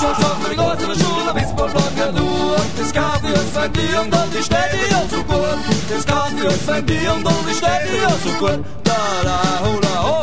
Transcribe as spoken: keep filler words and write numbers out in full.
schon schon für die größere Schule, bis bald bleiben du. Und das kann für uns sein, die und all die Städte ja so gut. Das kann für uns sein, die und all die Städte ja so gut. Da, da, hula, ho.